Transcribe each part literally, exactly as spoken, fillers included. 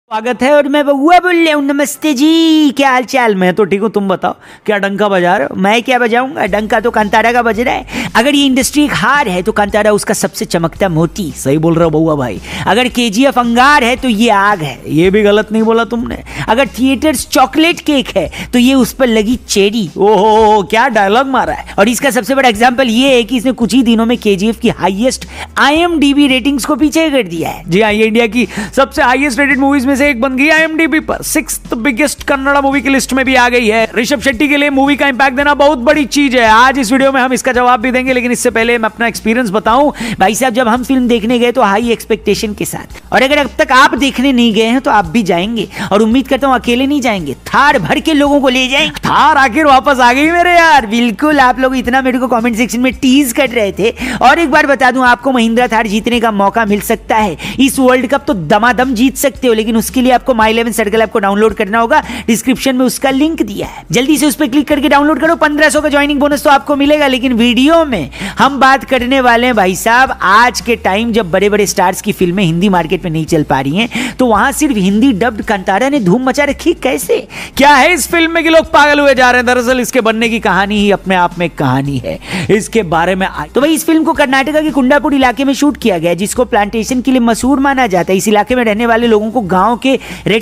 स्वागत है और मैं बउआ बोल रहा हूँ। नमस्ते जी, क्या हाल चाल। मैं तो ठीक हूँ, तुम बताओ क्या डंका बजा रहे हो? मैं क्या बजाऊंगा, डंका तो कांतारा का बज रहा है। अगर ये इंडस्ट्री एक हार है तो कांतारा उसका सबसे चमकता मोती। सही बोल रहे हो बउआ भाई। अगर केजीएफ अंगार है तो ये आग है, ये भी गलत नहीं बोला तुमने। अगर थिएटर्स चॉकलेट केक है तो ये उस पर लगी चेरी। ओहो, क्या डायलॉग मारा है। और इसका सबसे बड़ा एग्जाम्पल ये है कि इसने कुछ ही दिनों में केजीएफ की हाईएस्ट आईएमडीबी रेटिंग्स को पीछे कर दिया है। जी हाँ, ये इंडिया की सबसे हाईएस्ट रेटेड मूवीज में से एक बन गई आईएमडीबी पर। सिक्स्थ बिगेस्ट कन्नड़ा मूवी की लिस्ट में भी आ गई है। ऋषभ शेट्टी के लिए मूवी का इंपैक्ट देना बहुत बड़ी चीज है। आज इस वीडियो में हम इसका जवाब भी देंगे, लेकिन इससे पहले मैं अपना एक्सपीरियंस बताऊं। भाई साहब, जब हम फिल्म देखने गए तो हाई एक्सपेक्टेशन के साथ, और अगर अब तक आप देखने नहीं गए हैं तो आप भी जाएंगे, और उम्मीद करता हूं अकेले नहीं जाएंगे, थार भर के लोगों को ले जाएंगे। थार आखिर वापस आ गई मेरे यार। बिल्कुल, आप लोग इतना मेरे को कमेंट सेक्शन में टीज कर रहे थे। और एक बार बता दूं आपको, महिंद्रा थार जीतने का मौका मिल सकता है। इस वर्ल्ड कप तो दमादम जीत सकते हो, लेकिन उसके लिए आपको माई इलेवन सर्कल ऐप को डाउनलोड करना होगा। डिस्क्रिप्शन में उसका लिंक दिया है, जल्दी से उस पर क्लिक करके डाउनलोड करो। पंद्रह सौ का ज्वाइनिंग बोनस तो आपको मिलेगा। लेकिन वीडियो में हम बात करने वाले हैं भाई साहब, आज के टाइम जब बड़े बड़े स्टार्स की फिल्में हिंदी मार्केट में नहीं चल पा रही हैं, तो वहां सिर्फ हिंदी डब्ड कांतारा ने धूम मचा रखी। कैसे, क्या है इस फिल्म में कि लोग पागल हुए जा रहे हैं? दरअसल इसके बनने की कहानी ही अपने आप में एक कहानी है। इसके बारे में आज तो भाई, इस फिल्म को कर्नाटका के कुंडापुर इलाके में शूट किया गया, जिसको प्लांटेशन के लिए मशहूर माना जाता है। इस इलाके में रहने वाले लोगों को गांव के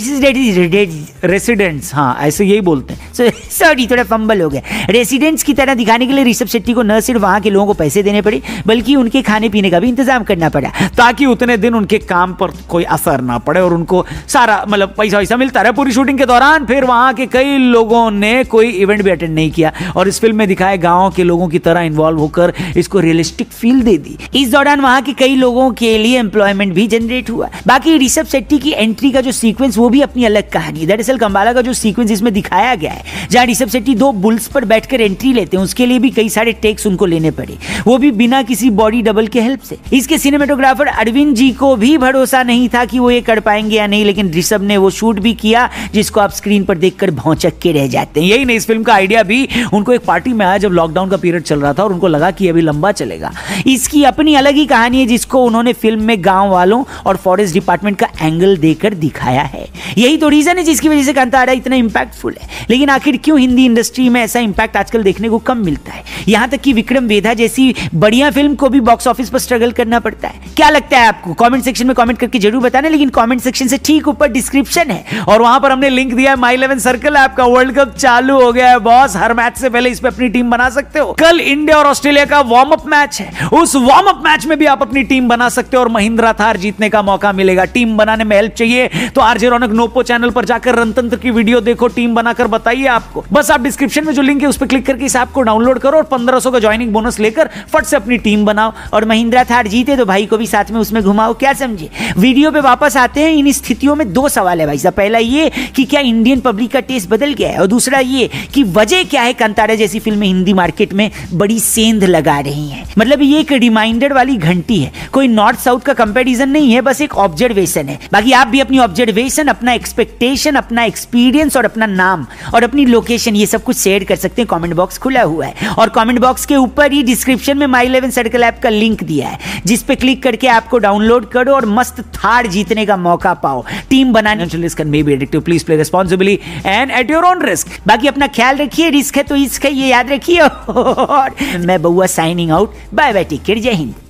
रेसिडेंट्स, हाँ ऐसे यही बोलते हैं, सॉरी थोड़ा फंबल हो गया, रेसिडेंट्स की तरह दिखाने के लिए ऋषभ शेट्टी को न सिर्फ वहां के लोगों को पैसे देने पड़े, बल्कि उनके खाने पीने का भी इंतजाम करना पड़ा, ताकि उतने दिन उनके काम पर कोई असर ना पड़े और उनको सारा मतलब पैसा वैसा मिलता रहे पूरी शूटिंग के दौरान। फिर वहां के कई लोगों ने कोई इवेंट भी अटेंड नहीं किया, और इस फिल्म में दिखाए गांव के लोगों की तरह इन्वॉल्व होकर इसको रियलिस्टिक फील दे दी। इस दौरान वहां के कई लोगों के लिए एम्प्लॉयमेंट भी जनरेट हुआ। बाकी ऋषभ शेट्टी की एंट्री का जो सीक्वेंस, वो भी अपनी अलग कहानी है। दरअसल कंबाला का जो सीक्वेंस इसमें दिखाया गया है, जहां ऋषभ शेट्टी दो बुल्स पर बैठकर एंट्री लेते हैं, उसके लिए भी कई सारे टेक्स उनको लेने पड़े, वो भी बिना किसी बॉडी डबल के हेल्प से। इसके सिनेमेटोग्राफर अरविंद जी को भी भरोसा नहीं था कि वो ये कर पाएंगे या नहीं, लेकिन ऋषभ ने वो शूट भी किया, जिसको आप स्क्रीन पर देखकर भौंचक के रह जाते हैं। यही नहीं, इस फिल्म का आइडिया भी उनको एक पार्टी में आया जब लॉकडाउन का पीरियड चल रहा था, और उनको लगा कि अभी लंबा चलेगा। इसकी अपनी अलग ही कहानी है, जिसको उन्होंने फिल्म में गांव वालों और फॉरेस्ट डिपार्टमेंट का एंगल देकर दिखाया है। यही तो रीजन है जिसकी वजह से कांतारा इतना इंपैक्टफुल है। लेकिन आखिर क्यों हिंदी इंडस्ट्री में ऐसा इंपैक्ट आजकल देखने को कम मिलता है? यहां तक कि विक्रम वेधा जैसी बढ़िया फिल्म को भी बॉक्स ऑफिस पर स्ट्रगल करना पड़ता है। क्या लगता है आपको? कमेंट सेक्शन में कमेंट करके जरूर बताना। लेकिन कमेंट सेक्शन से ठीक ऊपर डिस्क्रिप्शन है, और वहां पर हमने लिंक दिया है माई इलेवन सर्कल ऐप का। वर्ल्ड कप चालू हो गया है बॉस, हर मैच से पहले इस पे अपनी टीम बना सकते हो। कल इंडिया और ऑस्ट्रेलिया का वार्म अप मैच है, उस वार्म अप मैच में भी आप अपनी टीम बना सकते हो और महिंद्रा थार जीतने का मौका मिलेगा। टीम बनाने में हेल्प चाहिए तो आरजे रौनक नोपो चैनल पर जाकर रणतंत्र की वीडियो देखो, टीम बनाकर बताइए आपको। बस आप डिस्क्रिप्शन में जो लिंक है उस पर क्लिक करके इस ऐप को डाउनलोड करो और पंद्रह सौ का ज्वाइनिंग बोनस लेकर फट से अपनी टीम बनाओ, और महिंद्रा थार जीते तो भाई को भी साथ में उसमें घुमाओ। क्या समझे? वीडियो पे वापस आते हैं। इन स्थितियों में दो सवाल है भाई साहब। पहला ये कि क्या इंडियन पब्लिक का टेस्ट बदल गया है, और दूसरा ये कि वजह क्या है कांतारा जैसी फिल्में हिंदी मार्केट में बड़ी सेंध लगा रही हैं। मतलब ये एक रिमाइंडर वाली घंटी है, कोई नॉर्थ साउथ का कंपैरिजन नहीं है, बस एक ऑब्जर्वेशन है। बाकी आप भी अपनी ऑब्जर्वेशन, अपना एक्सपेक्टेशन, अपना एक्सपीरियंस और अपना नाम और अपनी लोकेशन, ये सब कुछ शेयर कर सकते हैं। कमेंट बॉक्स खुला हुआ है, और कमेंट बॉक्स के ऊपर ही डिस्क्रिप्शन में माई इलेवन सर्कल ऐप का लिंक दिया है, जिस पे क्लिक करके आपको डाउनलोड करो और मस्त थार जीतने का मौका पाओ। टीम बनाने may be addictive, please play responsibly and at your own risk. बाकी अपना ख्याल रखिए, रिस्क है तो इश्क है, ये याद रखिए। और मैं Baua signing out. Bye bye, take care, जय हिंद।